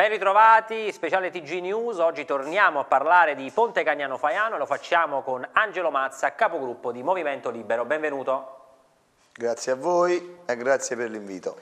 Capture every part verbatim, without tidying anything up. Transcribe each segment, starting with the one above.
Ben ritrovati, speciale T G News. Oggi torniamo a parlare di Ponte Cagnano Faiano e lo facciamo con Angelo Mazza, capogruppo di Movimento Libero. Benvenuto. Grazie a voi e grazie per l'invito.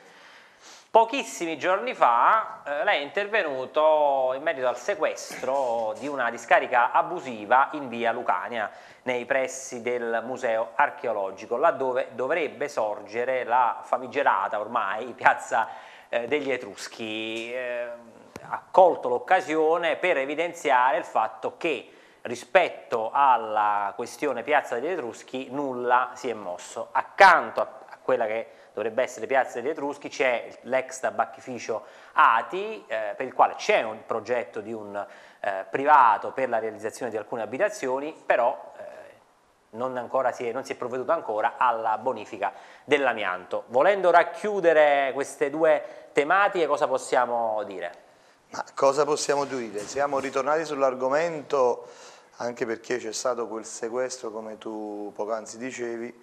Pochissimi giorni fa eh, lei è intervenuto in merito al sequestro di una discarica abusiva in via Lucania, nei pressi del Museo Archeologico, laddove dovrebbe sorgere la famigerata ormai piazza eh, degli Etruschi. Eh, ha colto l'occasione per evidenziare il fatto che rispetto alla questione piazza degli Etruschi nulla si è mosso. Accanto a, a quella che dovrebbe essere piazza degli Etruschi c'è l'ex tabacchificio Ati, eh, per il quale c'è un progetto di un eh, privato per la realizzazione di alcune abitazioni, però eh, non, ancora si è, non si è provveduto ancora alla bonifica dell'amianto. Volendo racchiudere queste due tematiche, cosa possiamo dire? Ma cosa possiamo dire? Siamo ritornati sull'argomento anche perché c'è stato quel sequestro, come tu poc'anzi dicevi.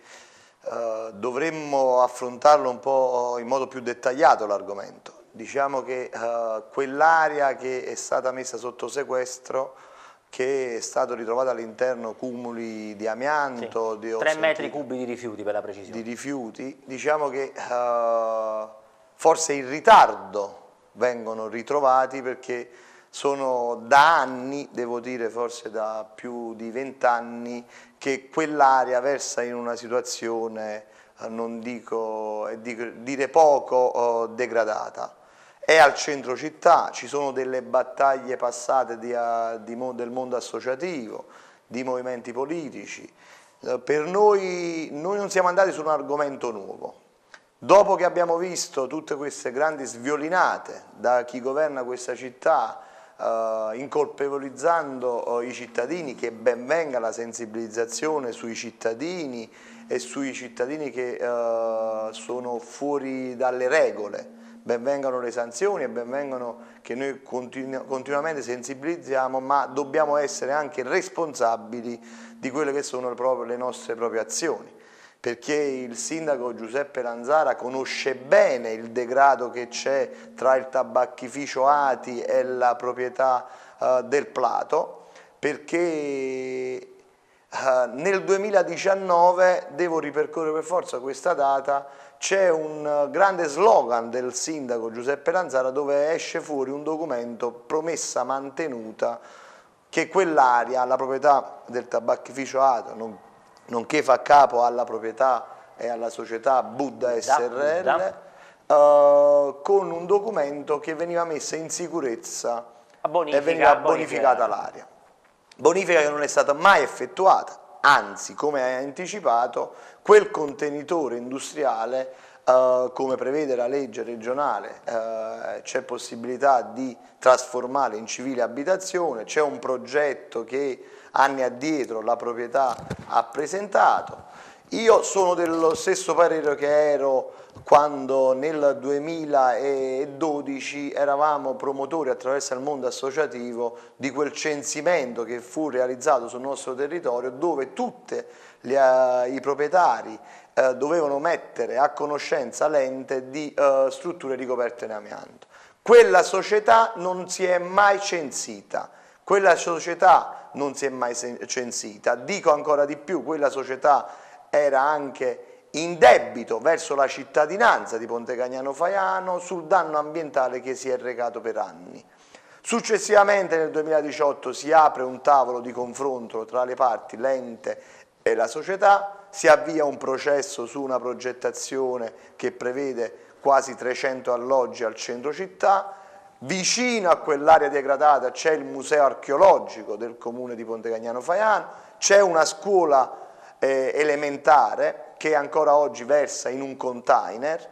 Uh, dovremmo affrontarlo un po' in modo più dettagliato l'argomento. Diciamo che uh, quell'area che è stata messa sotto sequestro, che è stato ritrovato all'interno cumuli di amianto, sì, di tre metri cubi di rifiuti per la precisione. Di rifiuti, diciamo che uh, forse in ritardo vengono ritrovati perché sono da anni, devo dire forse da più di vent'anni, che quell'area versa in una situazione, non dico, dire poco, degradata. È al centro città, ci sono delle battaglie passate di, di, del mondo associativo, di movimenti politici. Per noi, noi non siamo andati su un argomento nuovo. Dopo che abbiamo visto tutte queste grandi sviolinate da chi governa questa città, Uh, incolpevolizzando uh, i cittadini, che ben venga la sensibilizzazione sui cittadini e sui cittadini che uh, sono fuori dalle regole, ben vengano le sanzioni e ben vengano che noi continu continuamente sensibilizziamo, ma dobbiamo essere anche responsabili di quelle che sono le, proprie, le nostre proprie azioni, perché il sindaco Giuseppe Lanzara conosce bene il degrado che c'è tra il tabacchificio Ati e la proprietà uh, del Plato, perché uh, nel duemiladiciannove, devo ripercorrere per forza questa data, c'è un uh, grande slogan del sindaco Giuseppe Lanzara dove esce fuori un documento, promessa mantenuta, che quell'area, la proprietà del tabacchificio Ati, non nonché fa capo alla proprietà e alla società Buddha S R L, uh, con un documento che veniva messa in sicurezza bonifica, e veniva bonificata l'area. Bonifica che non è stata mai effettuata, anzi, come hai anticipato, quel contenitore industriale, uh, come prevede la legge regionale, uh, c'è possibilità di trasformare in civile abitazione, c'è un progetto che anni addietro la proprietà ha presentato. Io sono dello stesso parere che ero quando nel duemiladodici eravamo promotori attraverso il mondo associativo di quel censimento che fu realizzato sul nostro territorio, dove tutti i proprietari eh, dovevano mettere a conoscenza l'ente di eh, strutture ricoperte in amianto. Quella società non si è mai censita, quella società non si è mai censita, dico ancora di più, quella società era anche in debito verso la cittadinanza di Ponte Cagnano Faiano sul danno ambientale che si è recato per anni. Successivamente nel duemiladiciotto si apre un tavolo di confronto tra le parti, l'ente e la società, si avvia un processo su una progettazione che prevede quasi trecento alloggi al centro città. Vicino a quell'area degradata c'è il museo archeologico del comune di Ponte Cagnano Faiano, c'è una scuola eh, elementare che ancora oggi versa in un container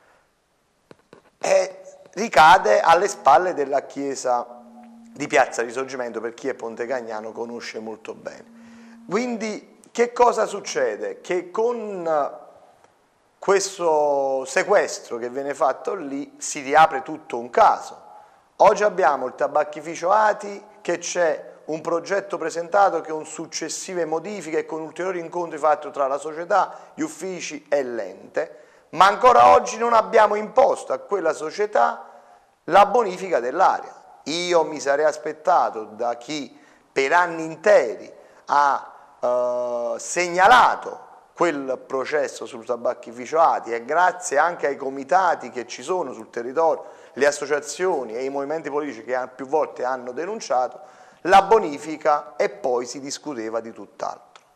e ricade alle spalle della chiesa di Piazza Risorgimento, per chi è Ponte Cagnano conosce molto bene. Quindi che cosa succede? Che con questo sequestro che viene fatto lì si riapre tutto un caso. Oggi abbiamo il tabacchificio Ati, che c'è un progetto presentato che con successive modifiche e con ulteriori incontri fatti tra la società, gli uffici e l'ente, ma ancora oggi non abbiamo imposto a quella società la bonifica dell'area. Io mi sarei aspettato da chi per anni interi ha eh, segnalato quel processo sul tabacchificio-ati e grazie anche ai comitati che ci sono sul territorio, le associazioni e i movimenti politici che più volte hanno denunciato, la bonifica e poi si discuteva di tutt'altro.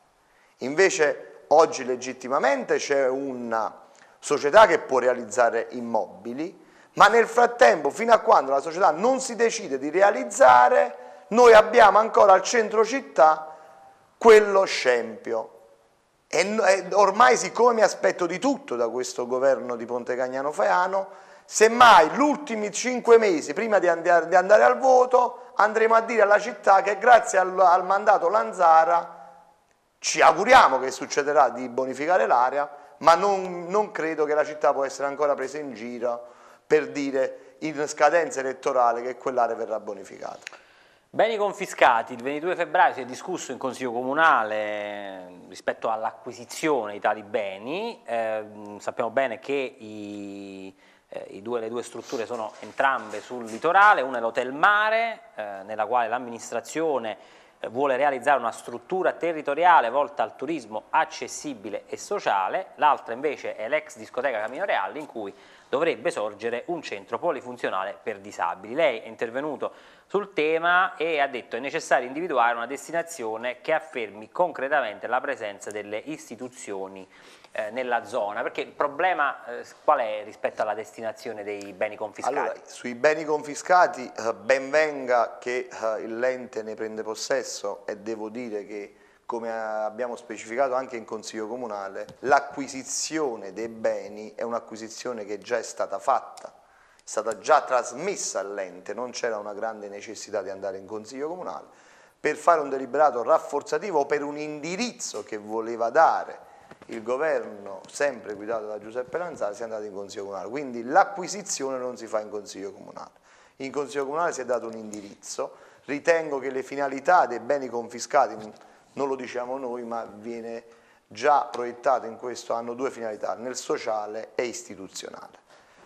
Invece oggi legittimamente c'è una società che può realizzare immobili, ma nel frattempo, fino a quando la società non si decide di realizzare, noi abbiamo ancora al centro città quello scempio. E ormai, siccome mi aspetto di tutto da questo governo di Pontecagnano Faiano, semmai gli ultimi cinque mesi prima di andare, di andare al voto andremo a dire alla città che grazie al, al mandato Lanzara ci auguriamo che succederà di bonificare l'area, ma non, non credo che la città può essere ancora presa in giro per dire in scadenza elettorale che quell'area verrà bonificata. Beni confiscati, il ventidue febbraio si è discusso in Consiglio Comunale rispetto all'acquisizione di tali beni, eh, sappiamo bene che i, eh, i due, le due strutture sono entrambe sul litorale, una è l'Hotel Mare, eh, nella quale l'amministrazione eh, vuole realizzare una struttura territoriale volta al turismo accessibile e sociale, l'altra invece è l'ex discoteca Camino Reale in cui dovrebbe sorgere un centro polifunzionale per disabili. Lei è intervenuto sul tema e ha detto che è necessario individuare una destinazione che affermi concretamente la presenza delle istituzioni eh, nella zona, perché il problema eh, qual è rispetto alla destinazione dei beni confiscati? Allora, sui beni confiscati eh, ben venga che eh, l'ente ne prende possesso e devo dire che, come abbiamo specificato anche in Consiglio Comunale, l'acquisizione dei beni è un'acquisizione che già è stata fatta, è stata già trasmessa all'ente, non c'era una grande necessità di andare in Consiglio Comunale per fare un deliberato rafforzativo o per un indirizzo che voleva dare il governo, sempre guidato da Giuseppe Lanzara, si è andato in Consiglio Comunale, quindi l'acquisizione non si fa in Consiglio Comunale. In Consiglio Comunale si è dato un indirizzo, ritengo che le finalità dei beni confiscati, non lo diciamo noi, ma viene già proiettato in questo, hanno due finalità, nel sociale e istituzionale.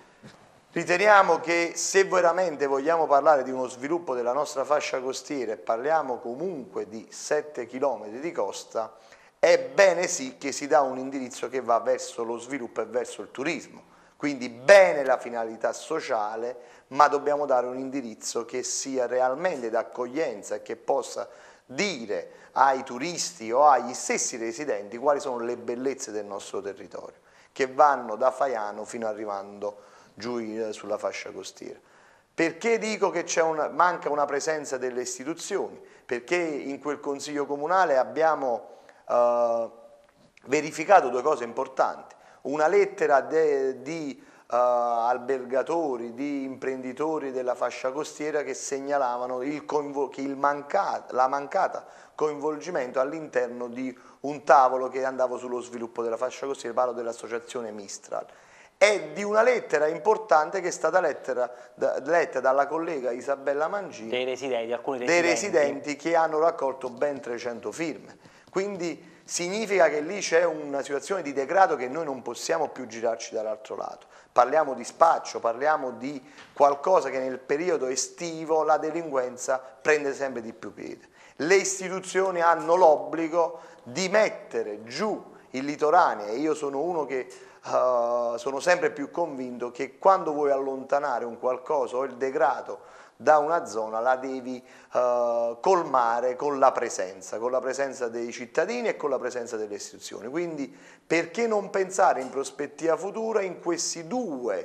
Riteniamo che se veramente vogliamo parlare di uno sviluppo della nostra fascia costiera e parliamo comunque di sette chilometri di costa, è bene sì che si dà un indirizzo che va verso lo sviluppo e verso il turismo. Quindi bene la finalità sociale, ma dobbiamo dare un indirizzo che sia realmente d'accoglienza e che possa dire ai turisti o agli stessi residenti quali sono le bellezze del nostro territorio, che vanno da Faiano fino arrivando giù in, sulla fascia costiera. Perché dico che c'è una, manca una presenza delle istituzioni? Perché in quel Consiglio Comunale abbiamo eh, verificato due cose importanti. Una lettera de, di Uh, albergatori, di imprenditori della fascia costiera che segnalavano il che il mancato, la mancata coinvolgimento all'interno di un tavolo che andava sullo sviluppo della fascia costiera, parlo dell'associazione Mistral, e di una lettera importante che è stata lettera, da, letta dalla collega Isabella Mangini dei residenti, alcuni residenti. dei residenti residenti che hanno raccolto ben trecento firme. Quindi significa che lì c'è una situazione di degrado che noi non possiamo più girarci dall'altro lato. Parliamo di spaccio, parliamo di qualcosa che nel periodo estivo la delinquenza prende sempre di più piede. Le istituzioni hanno l'obbligo di mettere giù il litoraneo e io sono uno che uh, sono sempre più convinto che quando vuoi allontanare un qualcosa o il degrado da una zona la devi uh, colmare con la presenza, con la presenza dei cittadini e con la presenza delle istituzioni. Quindi perché non pensare in prospettiva futura in questi due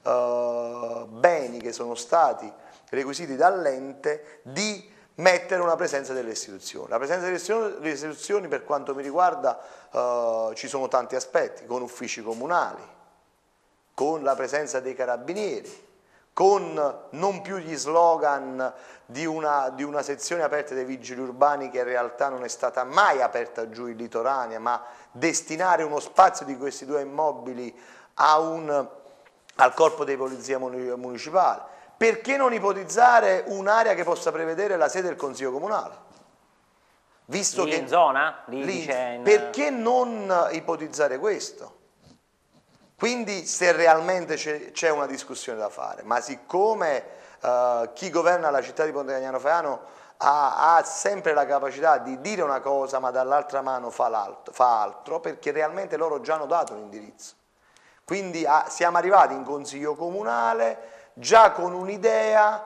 uh, beni che sono stati requisiti dall'ente di mettere una presenza delle istituzioni. La presenza delle istituzioni per quanto mi riguarda uh, ci sono tanti aspetti, con uffici comunali, con la presenza dei carabinieri, con non più gli slogan di una, di una sezione aperta dei vigili urbani che in realtà non è stata mai aperta giù in litoranea, ma destinare uno spazio di questi due immobili a un, al corpo di polizia municipale. Perché non ipotizzare un'area che possa prevedere la sede del Consiglio Comunale? Visto lì che, in zona? Lì lì, in... Perché non ipotizzare questo? Quindi se realmente c'è una discussione da fare, ma siccome uh, chi governa la città di Ponte Cagnano Faiano ha, ha sempre la capacità di dire una cosa ma dall'altra mano fa, fa altro, perché realmente loro già hanno dato un indirizzo. Quindi ah, siamo arrivati in consiglio comunale già con un'idea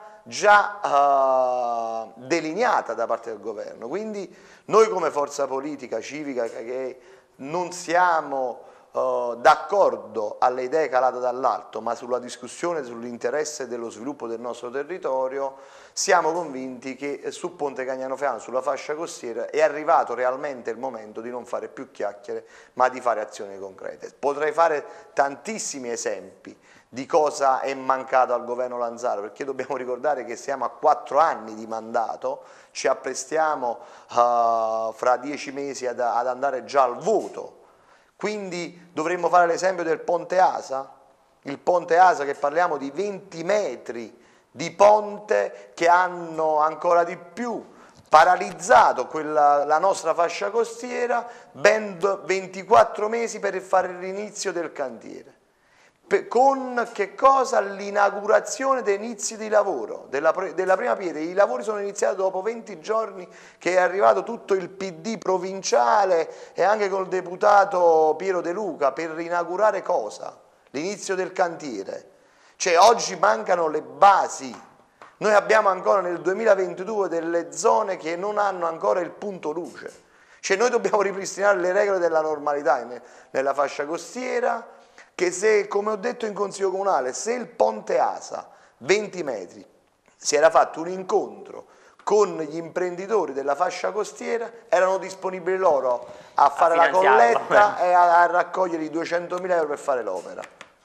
già uh, delineata da parte del governo, quindi noi come forza politica civica che non siamo uh, d'accordo alle idee calate dall'alto, ma sulla discussione sull'interesse dello sviluppo del nostro territorio, siamo convinti che su Ponte Cagnano Faiano, sulla fascia costiera, è arrivato realmente il momento di non fare più chiacchiere, ma di fare azioni concrete. Potrei fare tantissimi esempi di cosa è mancato al governo Lanzaro, perché dobbiamo ricordare che siamo a quattro anni di mandato, ci apprestiamo uh, fra dieci mesi ad, ad andare già al voto, quindi dovremmo fare l'esempio del Ponte Asa, il Ponte Asa che parliamo di venti metri di ponte che hanno ancora di più paralizzato quella, la nostra fascia costiera, ben ventiquattro mesi per fare l'inizio del cantiere. Con che cosa? L'inaugurazione dei inizi di lavoro, della, della prima pietra. I lavori sono iniziati dopo venti giorni che è arrivato tutto il P D provinciale e anche col deputato Piero De Luca per inaugurare cosa? L'inizio del cantiere. Cioè oggi mancano le basi. Noi abbiamo ancora nel duemilaventidue delle zone che non hanno ancora il punto luce. Cioè noi dobbiamo ripristinare le regole della normalità nella fascia costiera, che se, come ho detto in Consiglio Comunale, se il Ponte Asa, venti metri, si era fatto un incontro con gli imprenditori della fascia costiera, erano disponibili loro a fare a la colletta e a, a raccogliere i duecentomila euro per fare l'opera.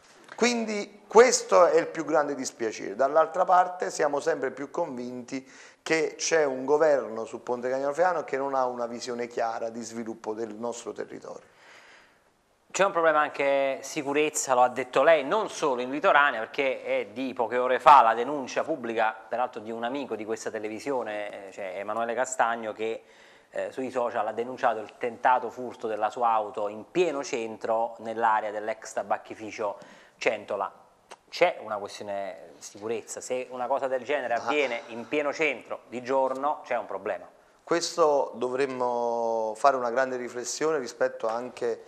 Quindi questo è il più grande dispiacere. Dall'altra parte siamo sempre più convinti che c'è un governo su Ponte Cagnano Faiano che non ha una visione chiara di sviluppo del nostro territorio. C'è un problema anche sicurezza, lo ha detto lei, non solo in litoranea, perché è di poche ore fa la denuncia pubblica, peraltro di un amico di questa televisione, cioè Emanuele Castagno, che eh, sui social ha denunciato il tentato furto della sua auto in pieno centro nell'area dell'ex tabacchificio Centola. C'è una questione di sicurezza, se una cosa del genere avviene in pieno centro di giorno c'è un problema. Questo dovremmo fare una grande riflessione rispetto anche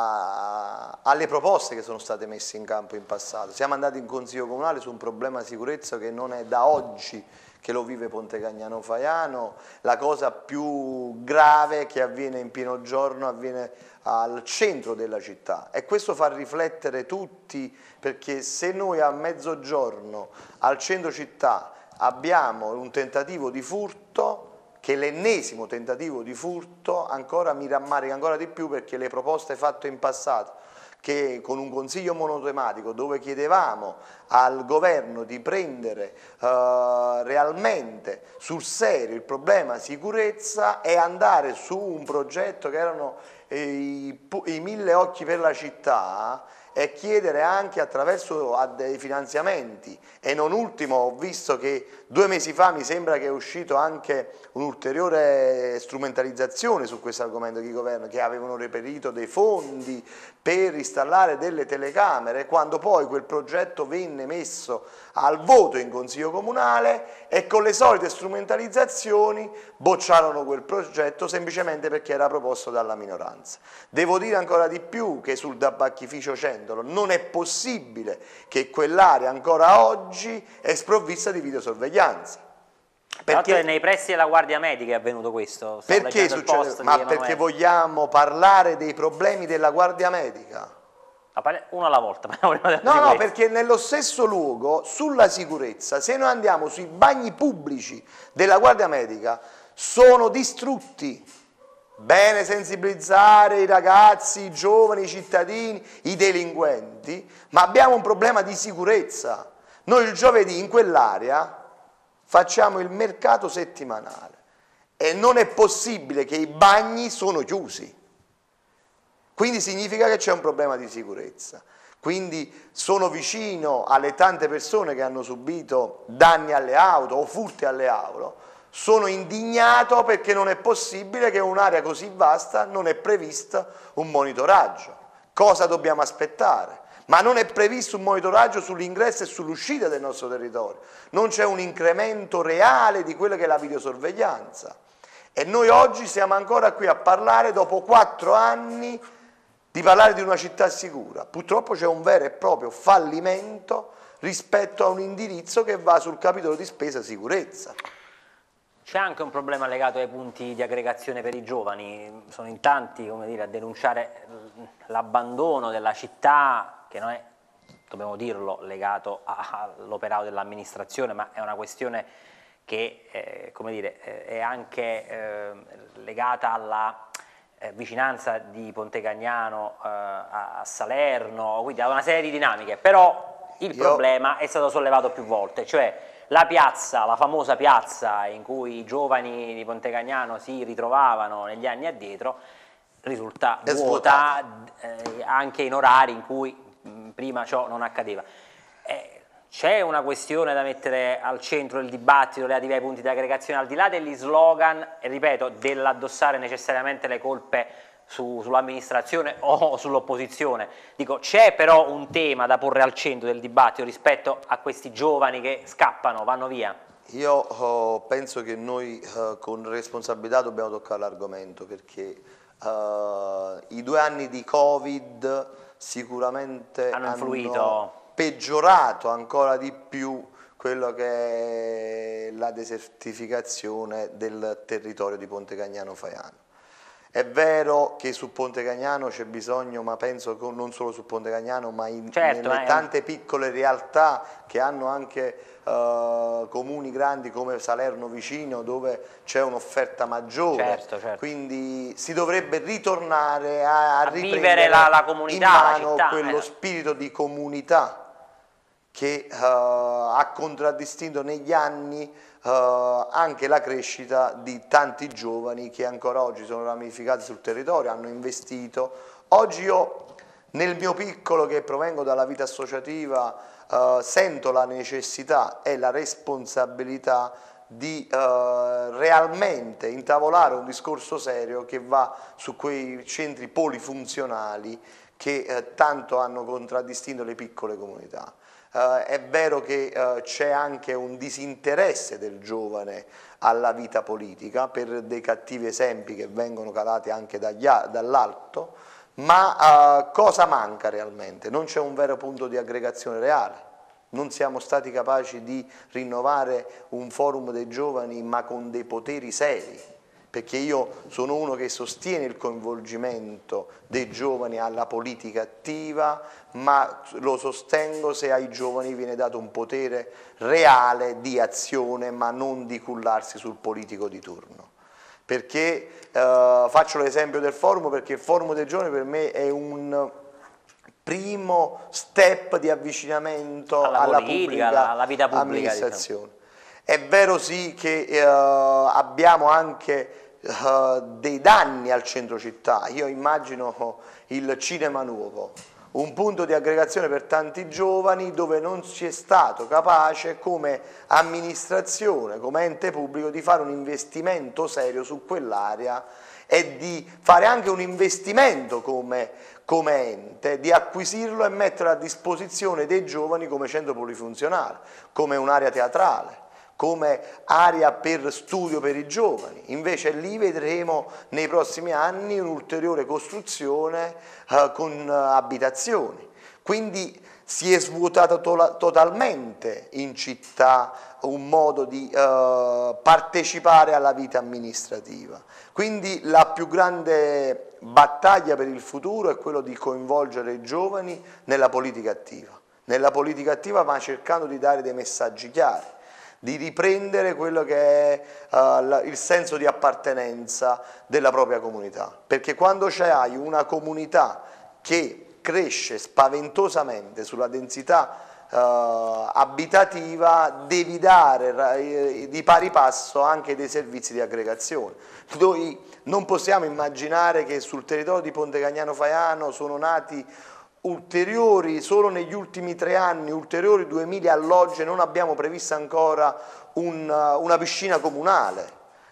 A, alle proposte che sono state messe in campo in passato. Siamo andati in Consiglio Comunale su un problema di sicurezza che non è da oggi che lo vive Ponte Cagnano Faiano. La cosa più grave che avviene in pieno giorno avviene al centro della città e questo fa riflettere tutti, perché se noi a mezzogiorno al centro città abbiamo un tentativo di furto, che l'ennesimo tentativo di furto, ancora mi rammarica ancora di più, perché le proposte fatte in passato, che con un consiglio monotematico dove chiedevamo al governo di prendere uh, realmente sul serio il problema sicurezza e andare su un progetto che erano i, i mille occhi per la città, e chiedere anche attraverso a dei finanziamenti. E non ultimo ho visto che due mesi fa mi sembra che è uscito anche un'ulteriore strumentalizzazione su questo argomento di governo, che avevano reperito dei fondi per installare delle telecamere, quando poi quel progetto venne messo al voto in Consiglio Comunale e con le solite strumentalizzazioni bocciarono quel progetto semplicemente perché era proposto dalla minoranza. Devo dire ancora di più che sul tabacchificio Centolo non è possibile che quell'area ancora oggi è sprovvista di videosorveglianza. Perché nei pressi della Guardia Medica è avvenuto questo? Stavo perché succede? Ma perché vogliamo parlare dei problemi della Guardia Medica? Uno alla volta. No, no, perché nello stesso luogo, sulla sicurezza, se noi andiamo sui bagni pubblici della Guardia Medica, sono distrutti. Bene sensibilizzare i ragazzi, i giovani, i cittadini, i delinquenti, ma abbiamo un problema di sicurezza. Noi il giovedì in quell'area facciamo il mercato settimanale e non è possibile che i bagni sono chiusi. Quindi significa che c'è un problema di sicurezza. Quindi sono vicino alle tante persone che hanno subito danni alle auto o furti alle auto. Sono indignato perché non è possibile che in un'area così vasta non è previsto un monitoraggio. Cosa dobbiamo aspettare? ma non è previsto un monitoraggio sull'ingresso e sull'uscita del nostro territorio, non c'è un incremento reale di quella che è la videosorveglianza. E noi oggi siamo ancora qui a parlare, dopo quattro anni, di parlare di una città sicura. Purtroppo c'è un vero e proprio fallimento rispetto a un indirizzo che va sul capitolo di spesa sicurezza. C'è anche un problema legato ai punti di aggregazione per i giovani, sono in tanti, come dire, a denunciare l'abbandono della città, che non è, dobbiamo dirlo, legato all'operato dell'amministrazione, ma è una questione che eh, come dire, eh, è anche eh, legata alla eh, vicinanza di Pontecagnano eh, a Salerno, quindi a una serie di dinamiche, però il Io... problema è stato sollevato più volte, cioè la piazza, la famosa piazza in cui i giovani di Pontecagnano si ritrovavano negli anni addietro, risulta è vuota eh, anche in orari in cui mh, prima ciò non accadeva. Eh, C'è una questione da mettere al centro del dibattito relativa ai punti di aggregazione, al di là degli slogan, e ripeto, dell'addossare necessariamente le colpe su, sull'amministrazione o sull'opposizione. Dico, c'è però un tema da porre al centro del dibattito rispetto a questi giovani che scappano, vanno via. Io oh, penso che noi uh, con responsabilità dobbiamo toccare l'argomento, perché uh, i due anni di Covid sicuramente hanno influito, hanno peggiorato ancora di più quello che è la desertificazione del territorio di Pontecagnano Faiano. È vero che su Pontecagnano c'è bisogno, ma penso che non solo su Pontecagnano, ma in, certo, nelle eh. tante piccole realtà che hanno anche uh, comuni grandi come Salerno vicino, dove c'è un'offerta maggiore, certo, certo. Quindi si dovrebbe ritornare a, a, a vivere la, la comunità, in mano la città, quello eh. spirito di comunità che uh, ha contraddistinto negli anni uh, anche la crescita di tanti giovani che ancora oggi sono ramificati sul territorio, hanno investito. Oggi io, nel mio piccolo, che provengo dalla vita associativa, uh, sento la necessità e la responsabilità di uh, realmente intavolare un discorso serio che va su quei centri polifunzionali che uh, tanto hanno contraddistinto le piccole comunità. Uh, è vero che uh, c'è anche un disinteresse del giovane alla vita politica per dei cattivi esempi che vengono calati anche dall'alto, ma uh, cosa manca realmente? Non c'è un vero punto di aggregazione reale, non siamo stati capaci di rinnovare un forum dei giovani ma con dei poteri seri, perché io sono uno che sostiene il coinvolgimento dei giovani alla politica attiva, ma lo sostengo se ai giovani viene dato un potere reale di azione, ma non di cullarsi sul politico di turno. Perché, eh, faccio l'esempio del forum, perché il forum dei giovani per me è un primo step di avvicinamento alla, alla politica, pubblica alla, alla vita pubblica, amministrazione. Diciamo. È vero sì che eh, abbiamo anche Uh, dei danni al centro città. Io immagino il Cinema Nuovo, un punto di aggregazione per tanti giovani dove non si è stato capace come amministrazione, come ente pubblico, di fare un investimento serio su quell'area e di fare anche un investimento come, come ente, di acquisirlo e metterlo a disposizione dei giovani come centro polifunzionale, come un'area teatrale, come area per studio per i giovani. Invece lì vedremo nei prossimi anni un'ulteriore costruzione uh, con uh, abitazioni. Quindi si è svuotato to totalmente in città un modo di uh, partecipare alla vita amministrativa. Quindi la più grande battaglia per il futuro è quello di coinvolgere i giovani nella politica attiva. Nella politica attiva, ma cercando di dare dei messaggi chiari, di riprendere quello che è uh, il senso di appartenenza della propria comunità, perché quando c'hai una comunità che cresce spaventosamente sulla densità uh, abitativa, devi dare uh, di pari passo anche dei servizi di aggregazione. Noi non possiamo immaginare che sul territorio di Pontecagnano Faiano sono nati ulteriori, solo negli ultimi tre anni, ulteriori duemila alloggi, non abbiamo previsto ancora un, una piscina comunale.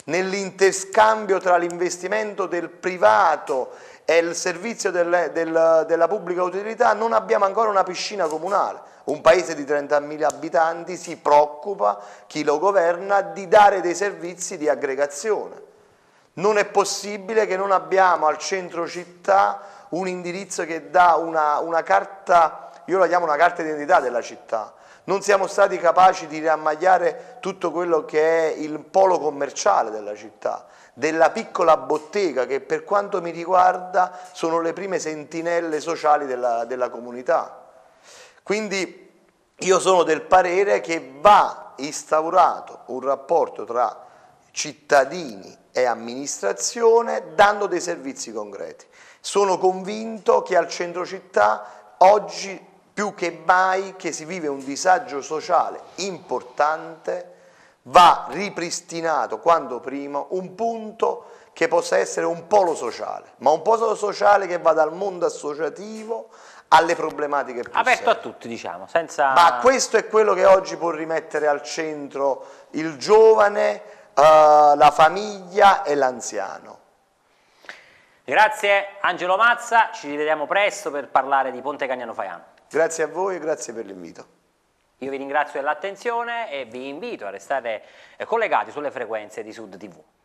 nell'interscambio tra l'investimento del privato e il servizio del, del, della pubblica utilità non abbiamo ancora una piscina comunale. Un paese di trentamila abitanti si preoccupa, chi lo governa, di dare dei servizi di aggregazione. Non è possibile che non abbiamo al centro città un indirizzo che dà una, una carta, io la chiamo una carta d'identità della città. Non siamo stati capaci di riammagliare tutto quello che è il polo commerciale della città, della piccola bottega che per quanto mi riguarda sono le prime sentinelle sociali della, della comunità. Quindi io sono del parere che va instaurato un rapporto tra cittadini e amministrazione dando dei servizi concreti. Sono convinto che al centro città oggi più che mai, che si vive un disagio sociale importante, va ripristinato quanto prima un punto che possa essere un polo sociale, ma un polo sociale che va dal mondo associativo alle problematiche più aperto serie. a tutti, diciamo, senza... Ma questo è quello che oggi può rimettere al centro il giovane, uh, la famiglia e l'anziano. Grazie Angelo Mazza, ci rivediamo presto per parlare di Ponte Cagnano Faiano. Grazie a voi e grazie per l'invito. Io vi ringrazio dell'attenzione e vi invito a restare collegati sulle frequenze di Sud T V.